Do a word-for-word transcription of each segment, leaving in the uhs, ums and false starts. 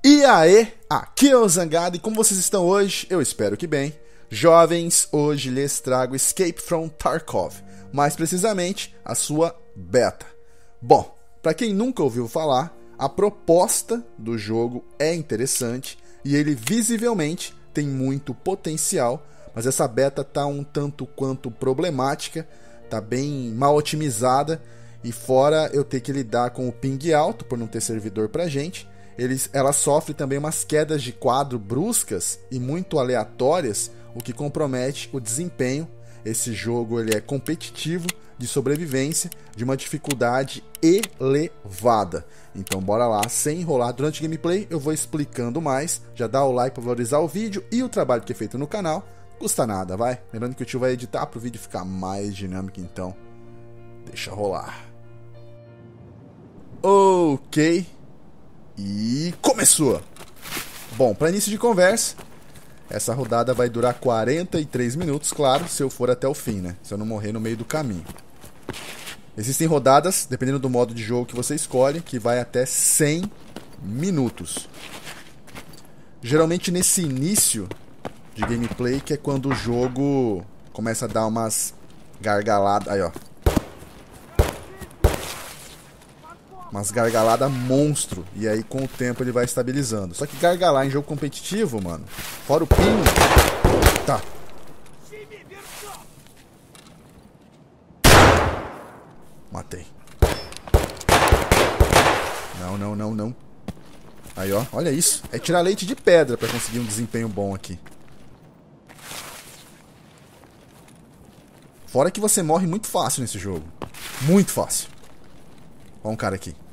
E aí, aqui é o Zangado e como vocês estão hoje? Eu espero que bem. Jovens, hoje lhes trago Escape from Tarkov, mais precisamente a sua beta. Bom, para quem nunca ouviu falar, a proposta do jogo é interessante e ele visivelmente tem muito potencial, mas essa beta tá um tanto quanto problemática, tá bem mal otimizada e fora eu ter que lidar com o ping alto por não ter servidor pra gente. Eles, ela sofre também umas quedas de quadro bruscas e muito aleatórias, o que compromete o desempenho. Esse jogo ele é competitivo, de sobrevivência, de uma dificuldade elevada. Então bora lá, sem enrolar. Durante o gameplay eu vou explicando mais. Já dá o like para valorizar o vídeo e o trabalho que é feito no canal. Custa nada, vai? Lembrando que o tio vai editar para o vídeo ficar mais dinâmico, então deixa rolar. Ok. E começou! Bom, para início de conversa, essa rodada vai durar quarenta e três minutos, claro, se eu for até o fim, né? Se eu não morrer no meio do caminho. Existem rodadas, dependendo do modo de jogo que você escolhe, que vai até cem minutos. Geralmente nesse início de gameplay, que é quando o jogo começa a dar umas gargaladas. Aí, ó. Umas gargaladas monstro. E aí com o tempo ele vai estabilizando. Só que gargalar em jogo competitivo, mano, fora o pino. Tá. Matei. Não, não, não, não. Aí, ó, olha isso. É tirar leite de pedra pra conseguir um desempenho bom aqui. Fora que você morre muito fácil nesse jogo. Muito fácil. Ó um cara aqui.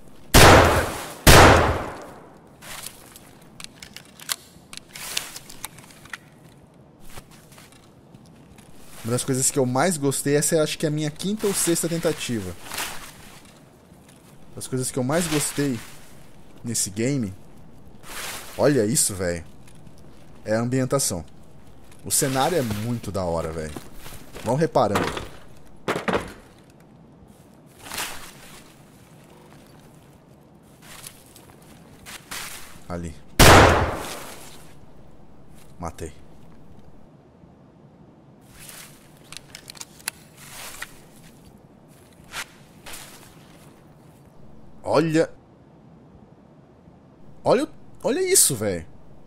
Uma das coisas que eu mais gostei, essa eu acho que é a minha quinta ou sexta tentativa. Das coisas que eu mais gostei nesse game, olha isso, velho, é a ambientação. O cenário é muito da hora, velho. Vão reparando. Ali. Matei. Olha. Olha, olha isso, velho.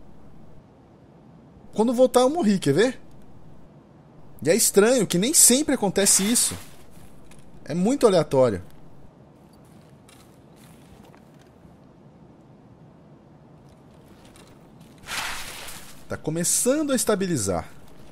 Quando voltar eu morri, quer ver? E é estranho que nem sempre acontece isso. É muito aleatório. Tá começando a estabilizar.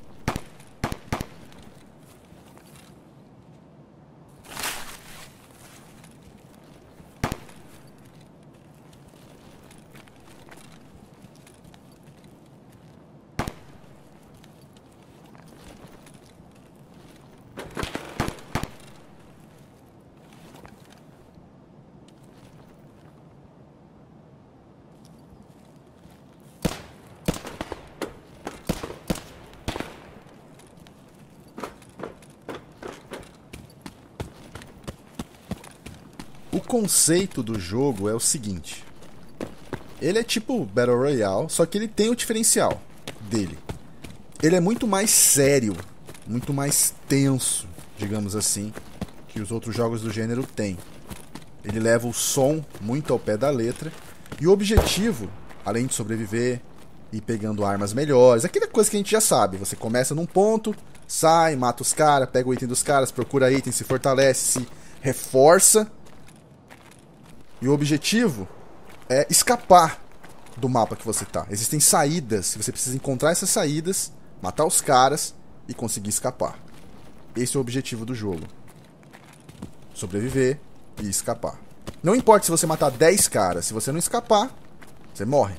O conceito do jogo é o seguinte. Ele é tipo Battle Royale, só que ele tem o diferencial dele. Ele é muito mais sério, muito mais tenso, digamos assim, que os outros jogos do gênero têm. Ele leva o som muito ao pé da letra. E o objetivo, além de sobreviver, ir pegando armas melhores, aquela coisa que a gente já sabe. Você começa num ponto, sai, mata os caras, pega o item dos caras, procura item, se fortalece, se reforça. E o objetivo é escapar do mapa que você tá. Existem saídas, você precisa encontrar essas saídas, matar os caras e conseguir escapar. Esse é o objetivo do jogo. Sobreviver e escapar. Não importa se você matar dez caras, se você não escapar, você morre.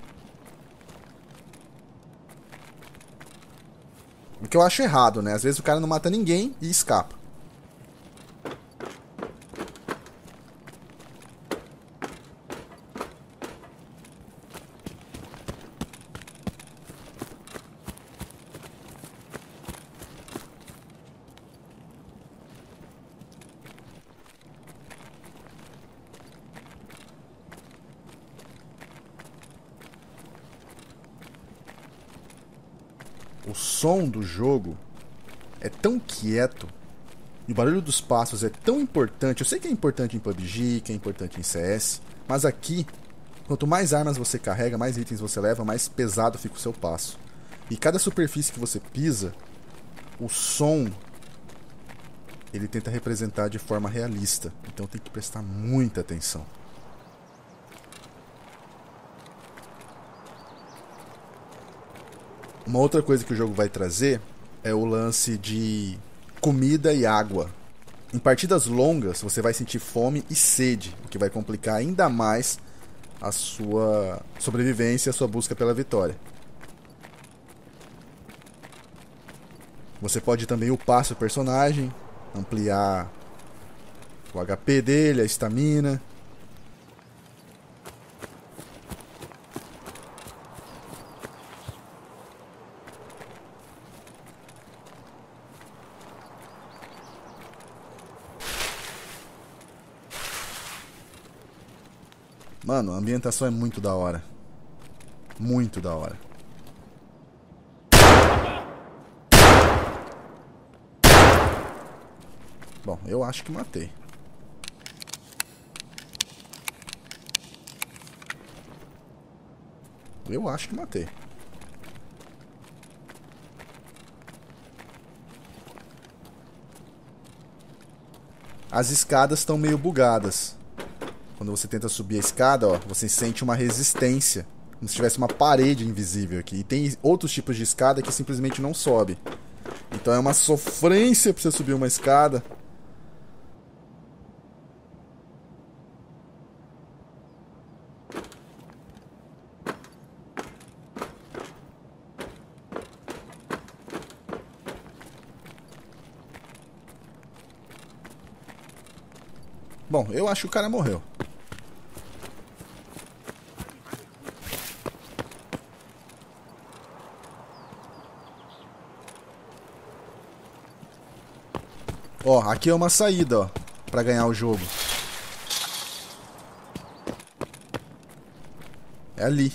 O que eu acho errado, né? Às vezes o cara não mata ninguém e escapa. o som do jogo é tão quieto e o barulho dos passos é tão importante. Eu sei que é importante em P U B G, que é importante em C S, mas aqui, quanto mais armas você carrega, mais itens você leva, mais pesado fica o seu passo. E cada superfície que você pisa, o som, ele tenta representar de forma realista. Então tem que prestar muita atenção. Uma outra coisa que o jogo vai trazer é o lance de comida e água. Em partidas longas, você vai sentir fome e sede, o que vai complicar ainda mais a sua sobrevivência e a sua busca pela vitória. Você pode também upar seu personagem, ampliar o H P dele, a estamina. Mano, a ambientação é muito da hora. Muito da hora. Bom, eu acho que matei. Eu acho que matei. As escadas estão meio bugadas. Quando você tenta subir a escada, ó, você sente uma resistência, como se tivesse uma parede invisível aqui. E tem outros tipos de escada que simplesmente não sobe. Então é uma sofrência pra você subir uma escada. Bom, eu acho que o cara morreu. Ó, aqui é uma saída, ó, pra ganhar o jogo. É ali.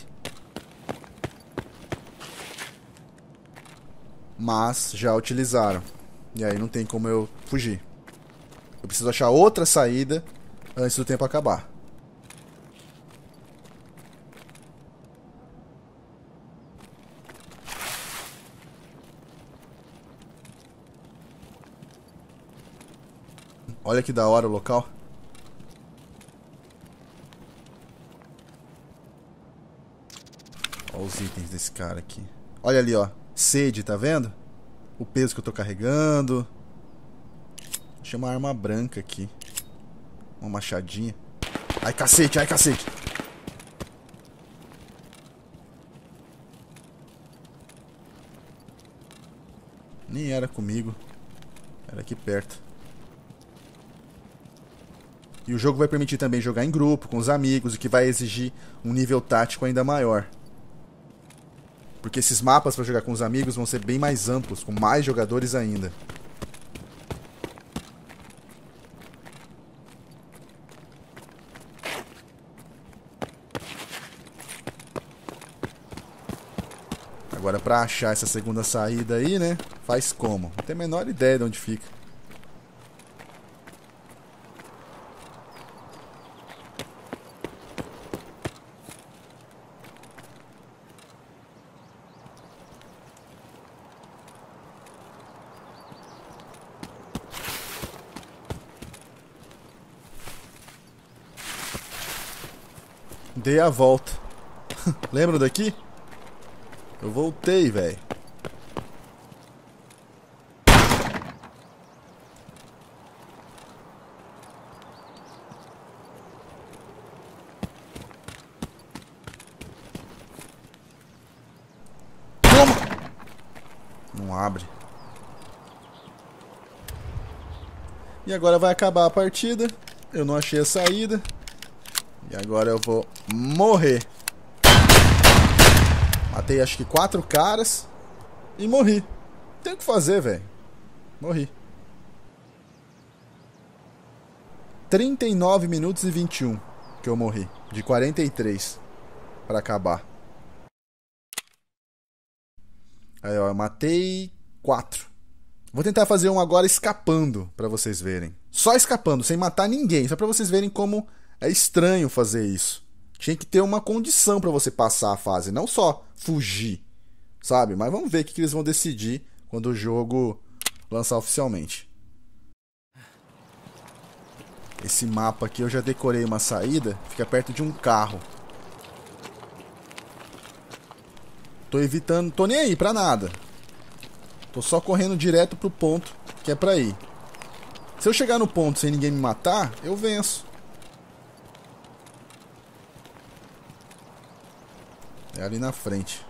Mas já utilizaram. E aí não tem como eu fugir. Eu preciso achar outra saída antes do tempo acabar. Olha que da hora o local. Olha os itens desse cara aqui. Olha ali, ó. Sede, tá vendo? O peso que eu tô carregando. Achei uma arma branca aqui. Uma machadinha. Ai, cacete, ai, cacete. Nem era comigo. Era aqui perto. E o jogo vai permitir também jogar em grupo, com os amigos, o que vai exigir um nível tático ainda maior. Porque esses mapas para jogar com os amigos vão ser bem mais amplos, com mais jogadores ainda. Agora para achar essa segunda saída aí, né? Faz como? Não tenho a menor ideia de onde fica. Dei a volta. Lembra daqui? Eu voltei, velho. Toma! Não abre. E agora vai acabar a partida. Eu não achei a saída. E agora eu vou morrer. Matei acho que quatro caras e morri. Tem o que fazer, velho. Morri. trinta e nove minutos e vinte e um que eu morri. De quarenta e três para acabar. Aí, ó, eu matei quatro. Vou tentar fazer um agora escapando, pra vocês verem. Só escapando, sem matar ninguém. Só pra vocês verem como é estranho fazer isso. Tinha que ter uma condição pra você passar a fase, não só fugir, sabe? Mas vamos ver o que eles vão decidir quando o jogo lançar oficialmente. Esse mapa aqui eu já decorei uma saída. Fica perto de um carro. Tô evitando, tô nem aí pra nada. Tô só correndo direto pro ponto que é pra ir. Se eu chegar no ponto sem ninguém me matar, eu venço. É ali na frente.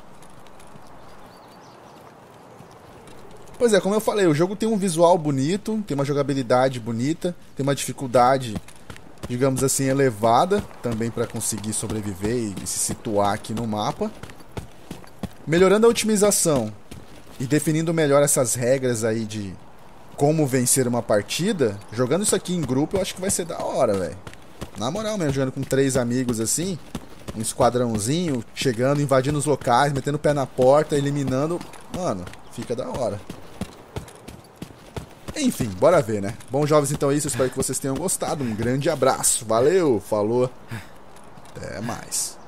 Pois é, como eu falei, o jogo tem um visual bonito, tem uma jogabilidade bonita, tem uma dificuldade, digamos assim, elevada, também para conseguir sobreviver e se situar aqui no mapa. Melhorando a otimização e definindo melhor essas regras aí de como vencer uma partida, jogando isso aqui em grupo, eu acho que vai ser da hora, velho. Na moral mesmo, jogando com três amigos assim, um esquadrãozinho, chegando, invadindo os locais, metendo o pé na porta, eliminando. Mano, fica da hora. Enfim, bora ver, né? Bom, jovens, então é isso. Espero que vocês tenham gostado. Um grande abraço. Valeu, falou. Até mais.